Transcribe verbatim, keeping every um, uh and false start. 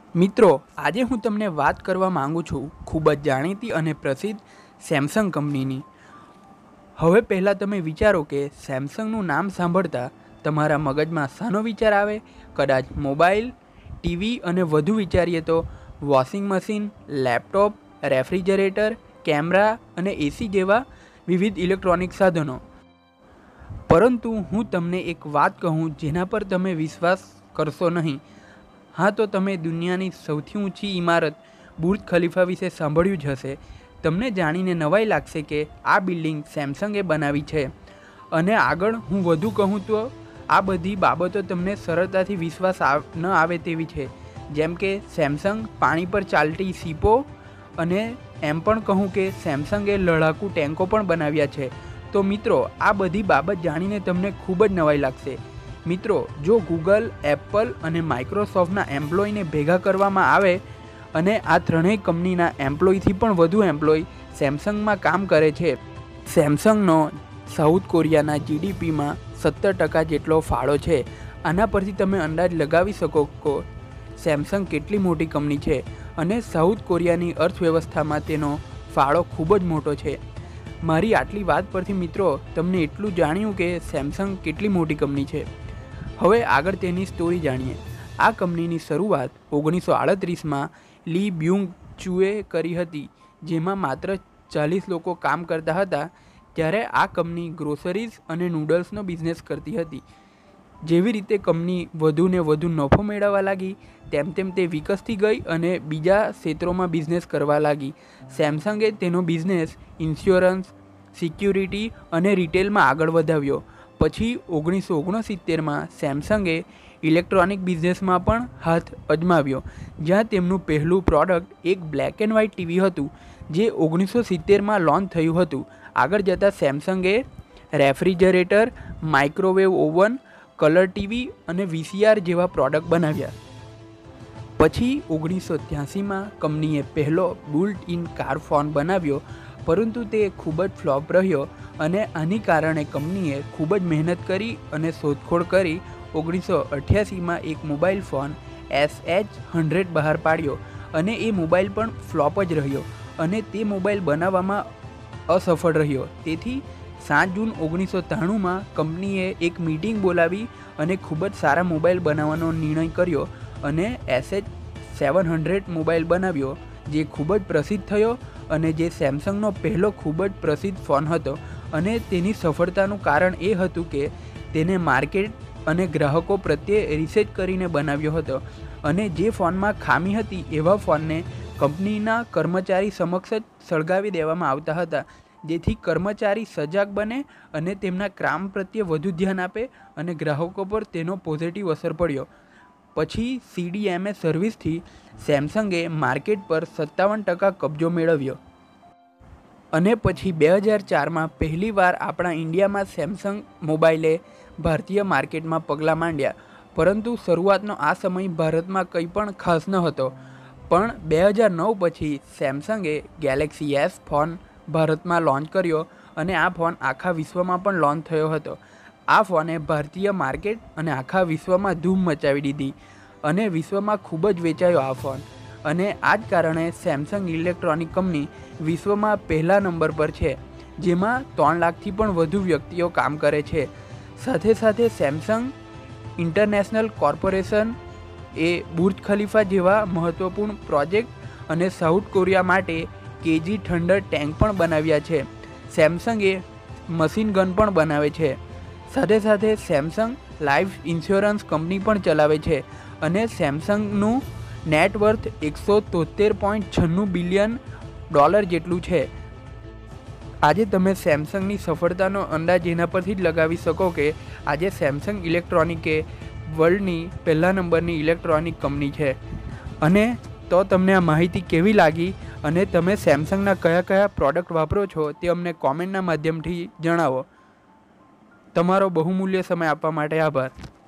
મિત્રો, આજે હું તમને વાત કરવા માંગુ છું ખૂબ જ જાણીતી અને પ્રસિદ્ધ સેમસંગ કંપનીની। હવે પહેલાં તમે વિચારો કે સેમસંગનું નામ સાંભળતા તમારા મગજમાં શાનો વિચાર આવે? કદાચ મોબાઈલ, ટીવી અને વધુ વિચારીએ તો washing machine, laptop, refrigerator, camera અને એસી જેવા વિવિધ ઇલેક્ટ્રોનિક સાધનો। પરંતુ હું તમને એક વાત કહું જેના પર તમે વિશ્વાસ કરશો નહીં। હા, તો તમે દુનિયાની સૌથી ઊંચી ઇમારત બુર્જ ખલીફા વિશે સાંભળ્યું જ હશે। તમને જાણીને નવાઈ લાગશે કે આ બિલ્ડિંગ સેમસંગે બનાવી છે। અને આગળ હું વધુ કહું તો આ બધી બાબતો તમને સરળતાથી વિશ્વાસ ન આવે તેવી છે, જેમ કે સેમસંગ પાણી પર ચાલતી શિપો, અને એમ પણ કહું કે સેમસંગે લડાકુ ટેન્કો પણ બનાવ્યા છે। તો મિત્રો, આ બધી બાબત જાણીને તમને ખૂબ જ નવાઈ લાગશે। મિત્રો, જો ગૂગલ, એપલ અને માઇક્રોસોફ્ટના એમ્પ્લોયને ભેગા કરવામાં આવે અને આ ત્રણેય કંપનીના એમ્પ્લોયથી પણ વધુ એમ્પ્લોય સેમસંગમાં કામ કરે છે। સેમસંગનો સાઉથ કોરિયાના જીડીપીમાં સત્તર ટકા જેટલો ફાળો છે। આના પરથી તમે અંદાજ લગાવી શકો કે સેમસંગ કેટલી મોટી કંપની છે અને સાઉથ કોરિયાની અર્થવ્યવસ્થામાં તેનો ફાળો ખૂબ જ મોટો છે। મારી આટલી વાત પરથી મિત્રો તમને એટલું જાણ્યું કે સેમસંગ કેટલી મોટી કંપની છે। હવે આગળ તેની સ્ટોરી જાણીએ। આ કંપનીની શરૂઆત ઓગણીસો આડત્રીસમાં લી બ્યુંગ ચુએ કરી હતી, જેમાં માત્ર ચાલીસ લોકો કામ કરતા હતા। ત્યારે આ કંપની ગ્રોસરીઝ અને નૂડલ્સનો બિઝનેસ કરતી હતી। જેવી રીતે કંપની વધુ ને વધુ નફો મેળવવા લાગી, તેમ તેમ તે વિકસતી ગઈ અને બીજા ક્ષેત્રોમાં બિઝનેસ કરવા લાગી। સેમસંગે તેનો બિઝનેસ ઇન્સ્યોરન્સ, સિક્યુરિટી અને રિટેલમાં આગળ વધાવ્યો। પછી ઓગણીસો ઓગણસિત્તેરમાં સેમસંગે ઇલેક્ટ્રોનિક બિઝનેસમાં પણ હાથ અજમાવ્યો, જ્યાં તેમનું પહેલું પ્રોડક્ટ એક બ્લેક એન્ડ વ્હાઇટ ટીવી હતું, જે ઓગણીસો સિત્તેરમાં લોન્ચ થયું હતું। આગળ જતાં સેમસંગે refrigerator, microwave oven, colour TV અને વીસીઆર જેવા પ્રોડક્ટ બનાવ્યા। પછી ઓગણીસો ત્યાસીમાં કંપનીએ પહેલો બિલ્ટ ઇન કાર ફોન બનાવ્યો, પરંતુ તે ખૂબ જ ફ્લોપ રહ્યો અને આની કારણે કંપનીએ ખૂબ જ મહેનત કરી અને શોધખોળ કરી ઓગણીસો અઠ્યાસીમાં એક mobile phone S H hundred બહાર પાડ્યો, અને એ મોબાઈલ પણ ફ્લોપ જ રહ્યો અને તે મોબાઈલ બનાવવામાં અસફળ રહ્યો। તેથી સાત જૂન ઓગણીસો ત્રાણુંમાં કંપનીએ એક મીટિંગ બોલાવી અને ખૂબ જ સારા મોબાઈલ બનાવવાનો નિર્ણય કર્યો અને S H seven hundred mobile બનાવ્યો, જે ખૂબ જ પ્રસિદ્ધ થયો અને જે સેમસંગનો પહેલો ખૂબ જ પ્રસિદ્ધ ફોન હતો। અને તેની સફળતાનું કારણ એ હતું કે તેને માર્કેટ અને ગ્રાહકો પ્રત્યે રિસર્ચ કરીને બનાવ્યો હતો, અને જે ફોનમાં ખામી હતી એવા ફોનને કંપનીના કર્મચારી સમક્ષ જ સળગાવી દેવામાં આવતા હતા, જેથી કર્મચારી સજાગ બને અને તેમના કામ પ્રત્યે વધુ ધ્યાન આપે અને ગ્રાહકો પર તેનો પોઝિટિવ અસર પડ્યો। પછી સીડીએમએ સર્વિસથી સેમસંગે માર્કેટ પર સત્તાવન ટકા કબજો મેળવ્યો, અને પછી બે હજાર ચારમાં પહેલીવાર આપણા ઇન્ડિયામાં સેમસંગ મોબાઈલે ભારતીય માર્કેટમાં પગલાં માંડ્યા। પરંતુ શરૂઆતનો આ સમય ભારતમાં કંઈ પણ ખાસ ન હતો, પણ બે હજાર નવ પછી સેમસંગે ગેલેક્સી એસ ફોન ભારતમાં લોન્ચ કર્યો અને આ ફોન આખા વિશ્વમાં પણ લોન્ચ થયો હતો। આ ફોને ભારતીય માર્કેટ અને આખા વિશ્વમાં ધૂમ મચાવી દીધી અને વિશ્વમાં ખૂબ જ વેચાયો આ ફોન, અને આ જ કારણે સેમસંગ ઇલેક્ટ્રોનિક કંપની વિશ્વમાં પહેલા નંબર પર છે, જેમાં ત્રણ લાખથી પણ વધુ વ્યક્તિઓ કામ કરે છે। સાથે સાથે સેમસંગ ઇન્ટરનેશનલ કોર્પોરેશન એ બુર્જ ખલીફા જેવા મહત્ત્વપૂર્ણ પ્રોજેક્ટ અને સાઉથ કોરિયા માટે કેજી થંડર ટેન્ક પણ બનાવ્યા છે। સેમસંગે મશીન ગન પણ બનાવે છે। સાથે સાથે સેમસંગ લાઈફ ઇન્સ્યોરન્સ કંપની પણ ચલાવે છે, અને સેમસંગનું નેટવર્થ એકસો તોતેર પોઈન્ટ છન્નું બિલિયન ડોલર જેટલું છે। આજે તમે સેમસંગની સફળતાનો અંદાજ એના પરથી જ લગાવી શકો કે આજે સેમસંગ ઇલેક્ટ્રોનિક એ વર્લ્ડની પહેલા નંબરની ઇલેક્ટ્રોનિક કંપની છે। અને તો તમને આ માહિતી કેવી લાગી અને તમે સેમસંગના કયા કયા પ્રોડક્ટ વાપરો છો તે અમને કોમેન્ટના માધ્યમથી જણાવો। તમારો બહુમૂલ્ય સમય આપવા માટે આભાર।